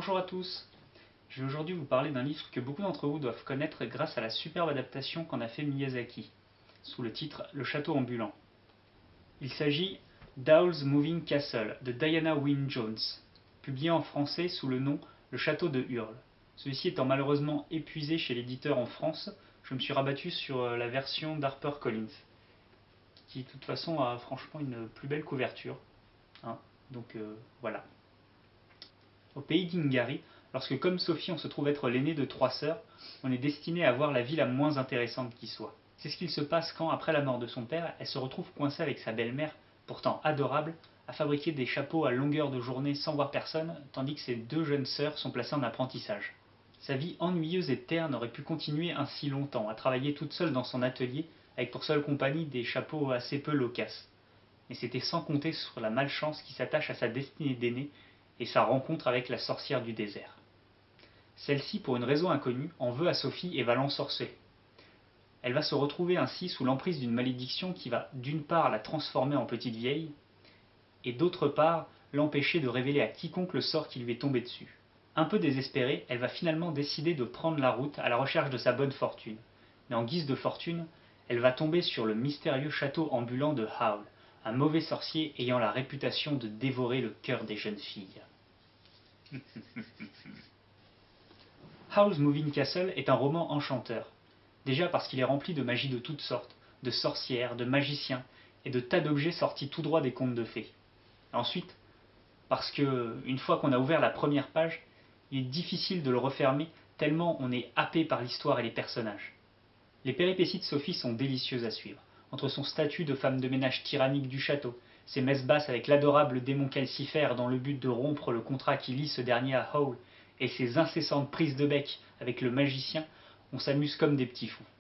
Bonjour à tous, je vais aujourd'hui vous parler d'un livre que beaucoup d'entre vous doivent connaître grâce à la superbe adaptation qu'en a fait Miyazaki, sous le titre Le Château ambulant. Il s'agit d'Howl's Moving Castle de Diana Wynne Jones, publié en français sous le nom Le Château de Hurle. Celui-ci étant malheureusement épuisé chez l'éditeur en France, je me suis rabattu sur la version d'HarperCollins, qui de toute façon a franchement une plus belle couverture. Donc voilà. Au pays d'Ingari, lorsque comme Sophie on se trouve être l'aîné de 3 sœurs, on est destiné à avoir la vie la moins intéressante qui soit. C'est ce qu'il se passe quand, après la mort de son père, elle se retrouve coincée avec sa belle-mère, pourtant adorable, à fabriquer des chapeaux à longueur de journée sans voir personne, tandis que ses 2 jeunes sœurs sont placées en apprentissage. Sa vie ennuyeuse et terne aurait pu continuer ainsi longtemps, à travailler toute seule dans son atelier, avec pour seule compagnie des chapeaux assez peu loquaces. Mais c'était sans compter sur la malchance qui s'attache à sa destinée d'aînée et sa rencontre avec la sorcière du désert. Celle-ci, pour une raison inconnue, en veut à Sophie et va l'ensorceler. Elle va se retrouver ainsi sous l'emprise d'une malédiction qui va d'une part la transformer en petite vieille, et d'autre part l'empêcher de révéler à quiconque le sort qui lui est tombé dessus. Un peu désespérée, elle va finalement décider de prendre la route à la recherche de sa bonne fortune. Mais en guise de fortune, elle va tomber sur le mystérieux château ambulant de Howl, un mauvais sorcier ayant la réputation de dévorer le cœur des jeunes filles. Howl's Moving Castle est un roman enchanteur. Déjà parce qu'il est rempli de magie de toutes sortes, de sorcières, de magiciens et de tas d'objets sortis tout droit des contes de fées. Ensuite, parce que, une fois qu'on a ouvert la première page, il est difficile de le refermer tellement on est happé par l'histoire et les personnages. Les péripéties de Sophie sont délicieuses à suivre, entre son statut de femme de ménage tyrannique du château, ses messes basses avec l'adorable démon calcifère dans le but de rompre le contrat qui lie ce dernier à Howl, et ses incessantes prises de bec avec le magicien, on s'amuse comme des petits fous.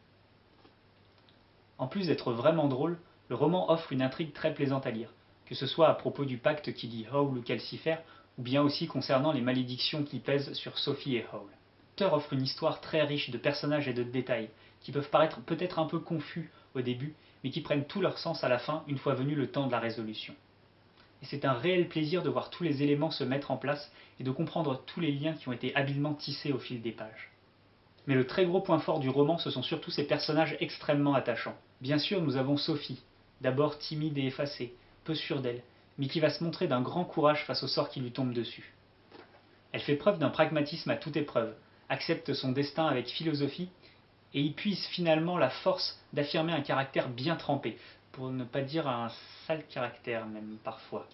En plus d'être vraiment drôle, le roman offre une intrigue très plaisante à lire, que ce soit à propos du pacte qui lie Howl ou Calcifer, ou bien aussi concernant les malédictions qui pèsent sur Sophie et Howl. L'auteur offre une histoire très riche de personnages et de détails, qui peuvent paraître peut-être un peu confus au début, mais qui prennent tout leur sens à la fin, une fois venu le temps de la résolution. Et c'est un réel plaisir de voir tous les éléments se mettre en place et de comprendre tous les liens qui ont été habilement tissés au fil des pages. Mais le très gros point fort du roman, ce sont surtout ces personnages extrêmement attachants. Bien sûr, nous avons Sophie, d'abord timide et effacée, peu sûre d'elle, mais qui va se montrer d'un grand courage face au sort qui lui tombe dessus. Elle fait preuve d'un pragmatisme à toute épreuve, accepte son destin avec philosophie, et y puise finalement la force d'affirmer un caractère bien trempé, pour ne pas dire un sale caractère même parfois.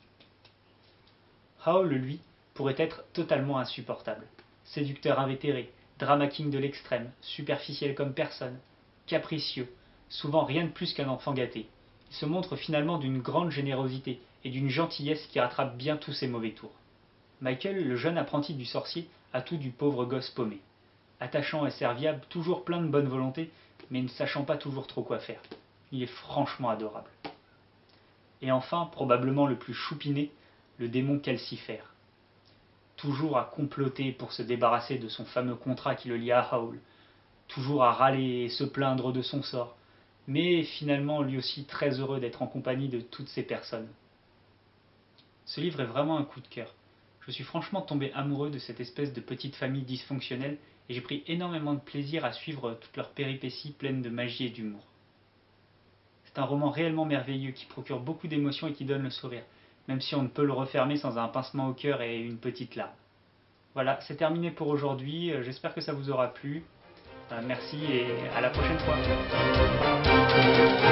Howl, lui, pourrait être totalement insupportable. Séducteur invétéré, drama king de l'extrême, superficiel comme personne, capricieux, souvent rien de plus qu'un enfant gâté. Il se montre finalement d'une grande générosité et d'une gentillesse qui rattrape bien tous ses mauvais tours. Michael, le jeune apprenti du sorcier, a tout du pauvre gosse paumé. Attachant et serviable, toujours plein de bonne volonté, mais ne sachant pas toujours trop quoi faire. Il est franchement adorable. Et enfin, probablement le plus choupiné, le démon calcifère. Toujours à comploter pour se débarrasser de son fameux contrat qui le lie à Howl, toujours à râler et se plaindre de son sort, mais finalement lui aussi très heureux d'être en compagnie de toutes ces personnes. Ce livre est vraiment un coup de cœur. Je suis franchement tombé amoureux de cette espèce de petite famille dysfonctionnelle et j'ai pris énormément de plaisir à suivre toutes leurs péripéties pleines de magie et d'humour. C'est un roman réellement merveilleux qui procure beaucoup d'émotions et qui donne le sourire, même si on ne peut le refermer sans un pincement au cœur et une petite larme. Voilà, c'est terminé pour aujourd'hui, j'espère que ça vous aura plu. Merci et à la prochaine fois.